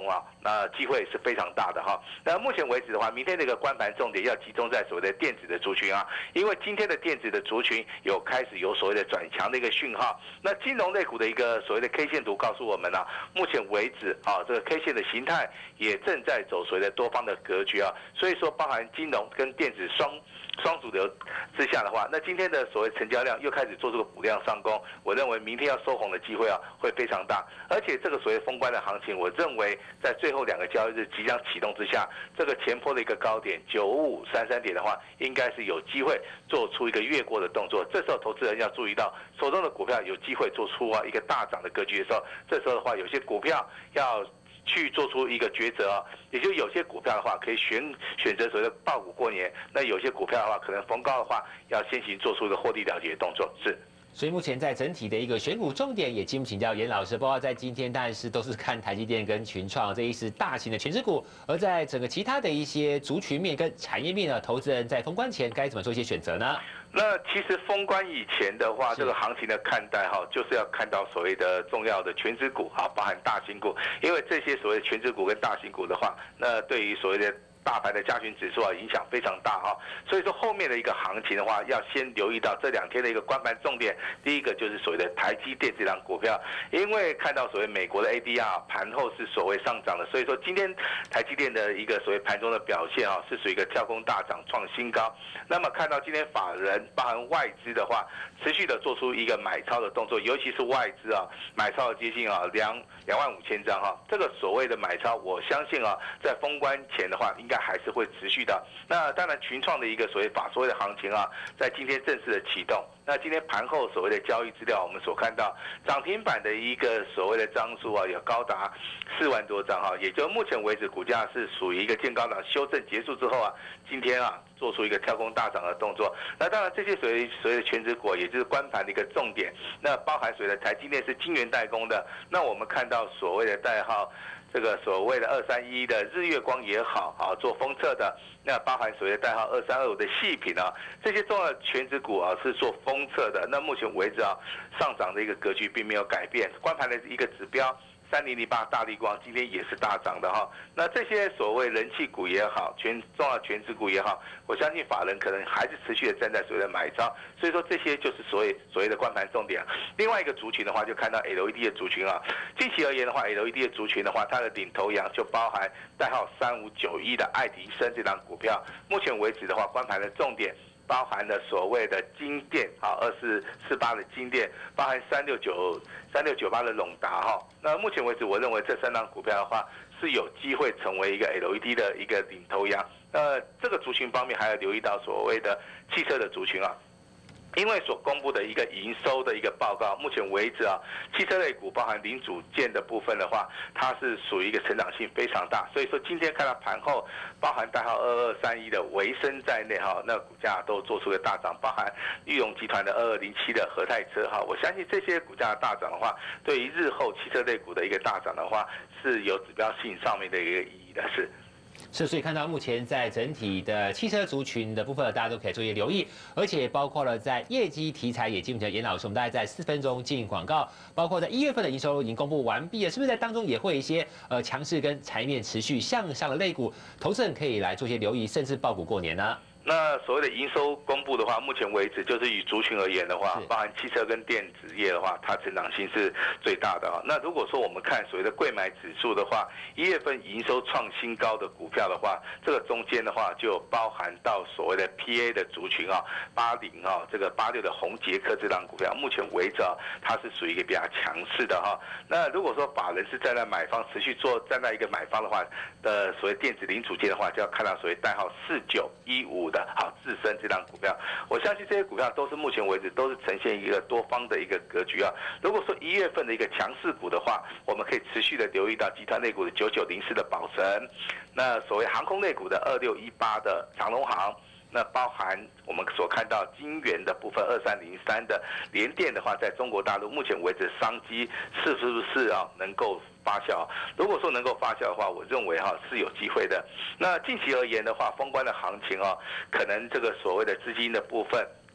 那机会是非常大的哈。那目前为止的话，明天的一个观盘重点要集中在所谓的电子的族群啊，因为今天的电子的族群有开始有所谓的转强的一个讯号。那金融类股的一个所谓的 K 线图告诉我们啊，目前为止啊，这个 K 线的形态也正在走所谓的多方的格局啊，所以说包含金融跟电子双。双主流之下的话，那今天的所谓成交量又开始做出个补量上攻，我认为明天要收红的机会啊会非常大，而且这个所谓封关的行情，我认为在最后两个交易日即将启动之下，这个前波的一个高点九五三三点的话，应该是有机会做出一个越过的动作。这时候投资人要注意到，手中的股票有机会做出啊一个大涨的格局的时候，这时候的话，有些股票要去做出一个抉择啊，也就有些股票的话可以选选择所谓的抱股过年，那有些股票的话可能逢高的话要先行做出一个获利了结的动作。是。 所以目前在整体的一个选股重点，也进一步请教严老师，包括在今天当然是都是看台积电跟群创这一是大型的全指股，而在整个其他的一些族群面跟产业面呢，投资人在封关前该怎么做一些选择呢？ 那其实封关以前的话，这个行情的看待哈，就是要看到所谓的重要的全指股哈，包含大型股，因为这些所谓的全指股跟大型股的话，那对于所谓的大盘的加权指数啊，影响非常大哈，所以说后面的一个行情的话，要先留意到这两天的一个观盘重点。第一个就是所谓的台积电这档股票，因为看到所谓美国的 A D R 盘后是所谓上涨的，所以说今天台积电的一个所谓盘中的表现啊，是属于一个跳空大涨创新高。那么看到今天法人包含外资的话，持续的做出一个买超的动作，尤其是外资啊，买超接近啊两两万五千张哈，这个所谓的买超，我相信啊，在封关前的话，应该还是会持续的。那当然，群创的一个所谓法所谓的行情啊，在今天正式的启动。那今天盘后所谓的交易资料，我们所看到涨停板的一个所谓的张数啊，有高达四万多张哈，也就目前为止股价是属于一个见高档修正结束之后啊，今天啊做出一个跳空大涨的动作。那当然，这些所谓所谓的全指股，也就是观盘的一个重点。那包含所谓的台积电是晶圆代工的，那我们看到所谓的代号。这个所谓的二三一的日月光也好啊，做封测的，那包含所谓的代号二三二五的细品啊，这些重要的全指股啊是做封测的。那目前为止啊，上涨的一个格局并没有改变，观盘的一个指标。三零零八大立光今天也是大涨的哈，那这些所谓人气股也好，全重要全指股也好，我相信法人可能还是持续的站在所谓的买超，所以说这些就是所谓所谓的观盘重点。另外一个族群的话，就看到 L E D 的族群啊，近期而言的话 ，L E D 的族群的话，它的领头羊就包含代号三五九一的爱迪生这档股票，目前为止的话，观盘的重点。包含了所谓的金电啊，二四四八的金电，包含三六九三六九八的lon达哈。那目前为止，我认为这三档股票的话是有机会成为一个 L E D 的一个领头羊。那这个族群方面还要留意到所谓的汽车的族群啊。因为所公布的一个营收的一个报告，目前为止啊，汽车类股包含零组件的部分的话，它是属于一个成长性非常大，所以说今天看到盘后，包含代号二二三一的维生在内哈，那股价都做出了大涨，包含裕隆集团的二二零七的和泰车哈，我相信这些股价的大涨的话，对于日后汽车类股的一个大涨的话，是有指标性上面的一个意义的，是。 是，所以看到目前在整体的汽车族群的部分，大家都可以做一些留意，而且包括了在业绩题材也进入严老师，我们大概在四分钟进广告，包括在一月份的营收已经公布完毕了，是不是在当中也会有一些呃强势跟产业面持续向上的类股，投资人可以来做一些留意，甚至抱股过年呢？ 那所谓的营收公布的话，目前为止就是以族群而言的话，包含汽车跟电子业的话，它成长性是最大的啊。那如果说我们看所谓的柜买指数的话，一月份营收创新高的股票的话，这个中间的话就包含到所谓的 P A 的族群啊，八零啊，这个八六的宏捷科这档股票，目前为止啊，它是属于一个比较强势的哈。那如果说法人是站在买方持续做站在一个买方的话的所谓电子零组件的话，就要看到所谓代号四九一五的。好，自身这档股票，我相信这些股票都是目前为止都是呈现一个多方的一个格局啊。如果说一月份的一个强势股的话，我们可以持续的留意到集团类股的九九零四的宝神，那所谓航空类股的二六一八的长荣航。那包含我们所看到晶圆的部分二三零三的联电的话，在中国大陆目前为止商机是不是啊能够发酵？如果说能够发酵的话，我认为哈是有机会的。那近期而言的话，封关的行情啊，可能这个所谓的资金的部分。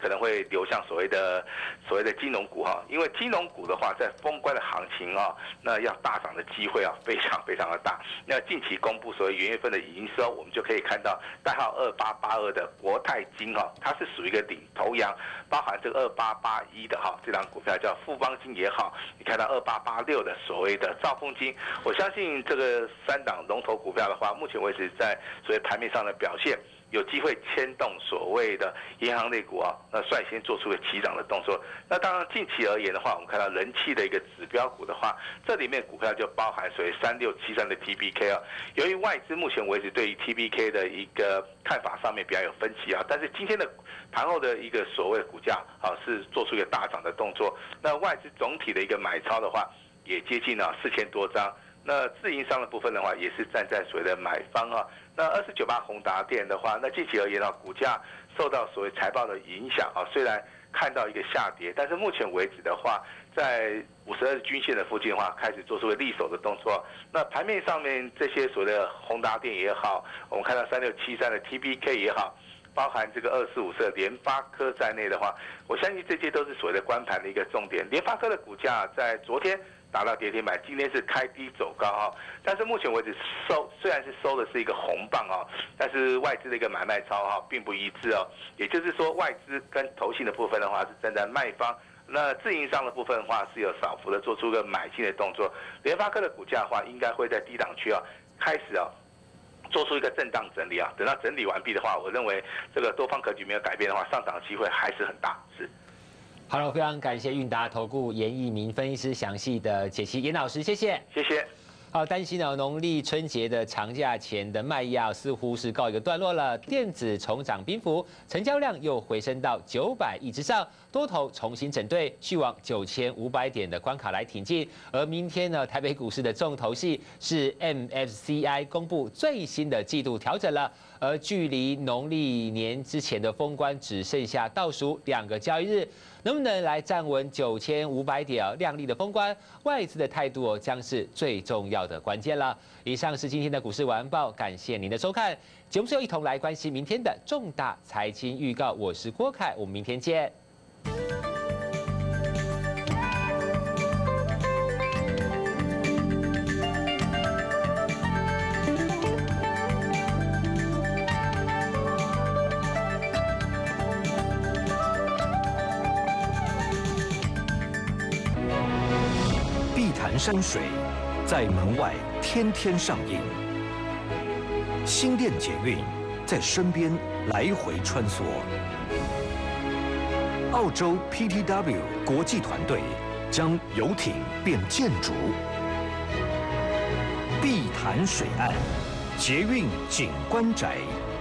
可能会流向所谓的所谓的金融股哈，因为金融股的话，在封关的行情啊，那要大涨的机会啊，非常非常的大。那近期公布所谓元月份的营收，我们就可以看到代号二八八二的国泰金哈，它是属于一个领头羊，包含这个二八八一的哈，这档股票叫富邦金也好，你看到二八八六的所谓的兆丰金，我相信这个三档龙头股票的话，目前为止在所谓盘面上的表现，有机会牵动所谓的银行类股啊，那率先做出了起涨的动作。那当然近期而言的话，我们看到人气的一个指标股的话，这里面股票就包含所谓三六七三的 T B K 啊。由于外资目前为止对于 T B K 的一个看法上面比较有分歧啊，但是今天的盘后的一个所谓股价啊是做出一个大涨的动作。那外资总体的一个买超的话，也接近了四千多张。那自营商的部分的话，也是站在所谓的买方啊。那二四九八宏达电的话，那近期而言啊，股价受到所谓财报的影响啊，虽然看到一个下跌，但是目前为止的话，在五十二均线的附近的话，开始做出了利手的动作。那盘面上面这些所谓的宏达电也好，我们看到三六七三的 T B K 也好，包含这个二四五四的联发科在内的话，我相信这些都是所谓的关盘的一个重点。联发科的股价在昨天达到跌停板，今天是开低走高哈，但是目前为止收虽然是收的是一个红棒啊，但是外资的一个买卖超哈并不一致哦，也就是说外资跟投信的部分的话是站在卖方，那自营商的部分的话是有少幅的做出个买进的动作。联发科的股价的话应该会在低档区啊开始啊做出一个震荡整理啊，等到整理完毕的话，我认为这个多方格局没有改变的话，上涨的机会还是很大。是。 好了，非常感谢韵达投顾严益民分析师详细的解析，严老师，谢谢， 谢谢。 好，担心呢，农历春节的长假前的卖压似乎是告一个段落了，电子重涨兵符，成交量又回升到九百亿之上，多头重新整队，续往九千五百点的关卡来挺进。而明天呢，台北股市的重头戏是 M S C I 公布最新的季度调整了。而距离农历年之前的封关只剩下倒数两个交易日，能不能来站稳九千五百点啊？亮丽的封关，外资的态度哦，将是最重要的关键了。以上是今天的股市晚报，感谢您的收看。节目最后一同来关心明天的重大财经预告，我是郭凯，我们明天见。 山水在门外天天上映，新店捷运在身边来回穿梭。澳洲 P T W 国际团队将游艇变建筑，碧潭水岸捷运景观宅，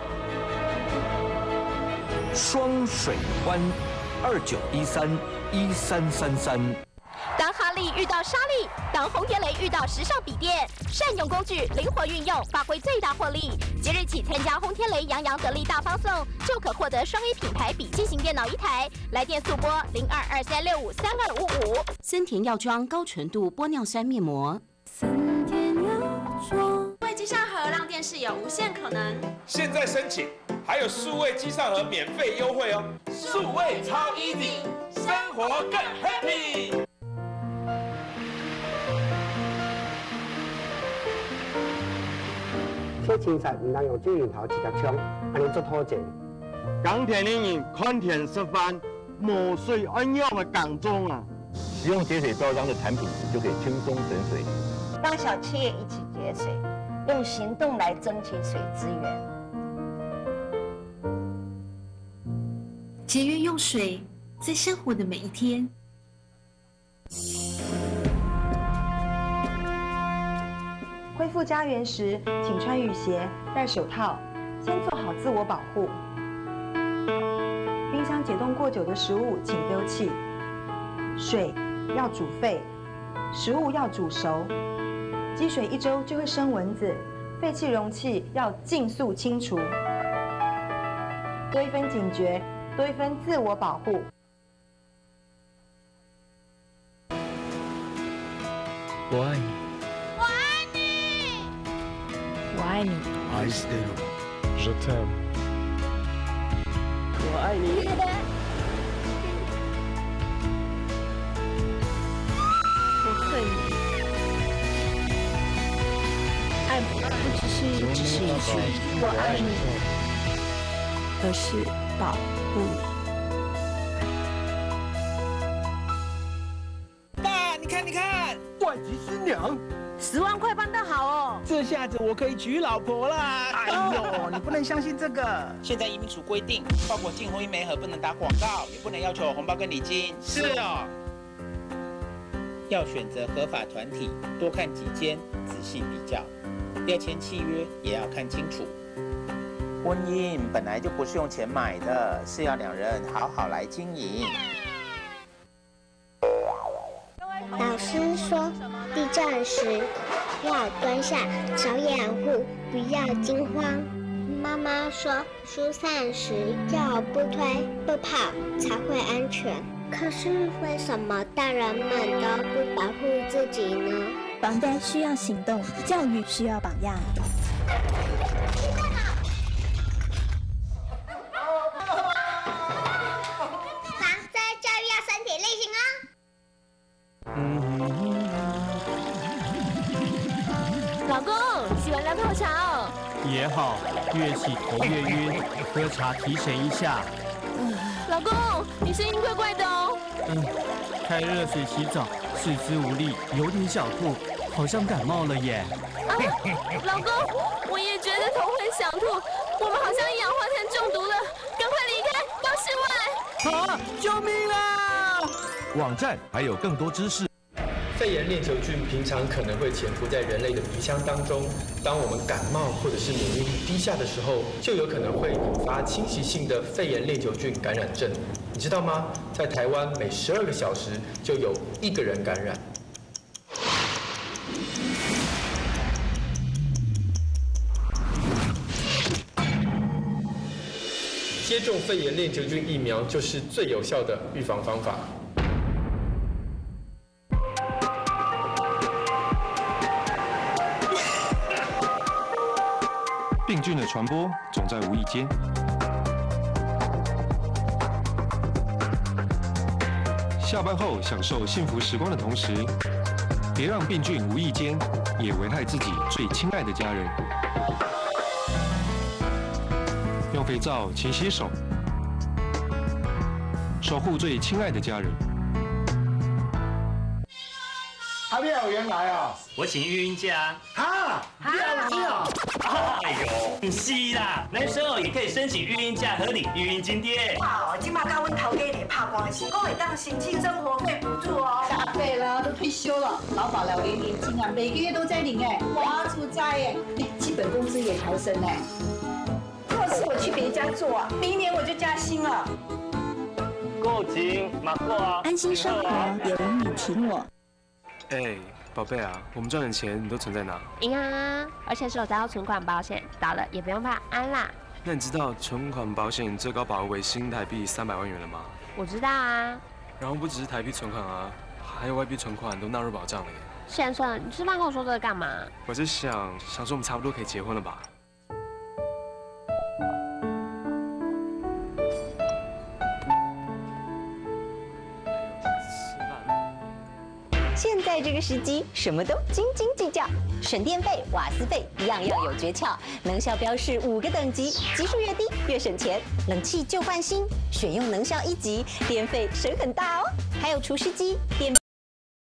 双水湾二九一三一三三三。 当哈利遇到莎莉，当红天雷遇到时尚笔电，善用工具，灵活运用，发挥最大获利。即日起参加红天雷洋洋得利大放送，就可获得双 A 品牌笔记型电脑一台。来电速拨零二二三六五三二五五。 森田药妆高纯度玻尿酸面膜。森田药妆。为机上盒让电视有无限可能。 现在申请还有数位机上盒免费优惠哦，数位超 easy， 生活更 happy。 切青菜唔能用水龙头直接冲，安尼做拖剪。 港铁人员宽田示范抹水恩用的港中啊， 使用节水标章的产品就可以轻松省水。 让小企业一起节水，用行动来争取水资源。 节约用水，在生活的每一天。 恢复家园时，请穿雨鞋、戴手套，先做好自我保护。冰箱解冻过久的食物，请丢弃。水要煮沸，食物要煮熟。积水一周就会生蚊子，废弃容器要尽速清除。多一分警觉，多一分自我保护。 我爱你。 我爱你， 愛してる。Je t'aime。 我爱你。 只是一句“我爱你”，而是保护你。爸，你看，你看， 外籍新娘， 十万块办得好哦！ 这下子我可以娶老婆啦！ 哎呦，你不能相信这个。 现在移民署规定，报国进婚姻媒合不能打广告，也不能要求红包跟礼金。 是哦。 要选择合法团体，多看几间，仔细比较。要签契约也要看清楚。 婚姻本来就不是用钱买的，是要两人好好来经营。 老师说，地震时要蹲下，找掩护，不要惊慌。妈妈说，疏散时要不推不跑才会安全。可是为什么大人们都不保护自己呢？ 防灾需要行动，教育需要榜样。 防灾教育要身体力行哦。老公，洗完凉泡茶哦。 也好，越洗头越晕，喝茶提神一下。 老公，你声音怪怪的哦。 嗯，开热水洗澡，四肢无力，有点小吐，好像感冒了耶。 啊，老公，我也觉得头会想吐，我们好像一氧化碳中毒了，赶快离开，到室外。啊，救命啊！ 网站还有更多知识。 肺炎链球菌平常可能会潜伏在人类的鼻腔当中，当我们感冒或者是免疫力低下的时候，就有可能会引发侵袭性的肺炎链球菌感染症。你知道吗？在台湾每十二个小时就有一个人感染。接种肺炎链球菌疫苗就是最有效的预防方法。 病菌的传播总在无意间。下班后享受幸福时光的同时，别让病菌无意间也危害自己最亲爱的家人。用肥皂勤洗手，守护最亲爱的家人。 还没有人来啊！ 我请育婴假。 哈，你有事啊？ 哎呦，不是啦，男生哦也可以申请育婴假和领育婴津贴。 哇，今嘛甲阮头家咧拍关系，我会当申请生活费补助哦。 答对了，都退休了，劳保老年年金啊，每个月都在领哎，哇，出差哎，基本工资也抬升哎。若是我去别家做啊，明年我就加薪了。 够金，马过啊！ 安心生活，有你挺我。 哎，宝贝啊，我们赚的钱你都存在哪？ 银行啊，而且是有达到存款保险，倒了也不用怕，安啦。 那你知道存款保险最高保额为新台币三百万元了吗？ 我知道啊。 然后不只是台币存款啊，还有外币存款都纳入保障了耶。 先生，你吃饭跟我说这个干嘛？ 我是想想说我们差不多可以结婚了吧。 现在这个时机，什么都斤斤计较，省电费、瓦斯费，样样有诀窍。能效标示五个等级，级数越低越省钱。冷气就换新，选用能效一级，电费省很大哦。还有除湿机、电